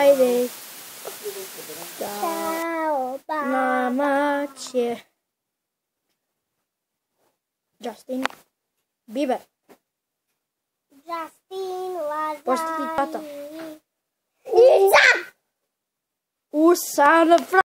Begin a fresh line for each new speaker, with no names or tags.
Friday.
Ciao,
Nama cię. Justin Bieber.
Justin
Posti tata.
Lazzarini.
Usana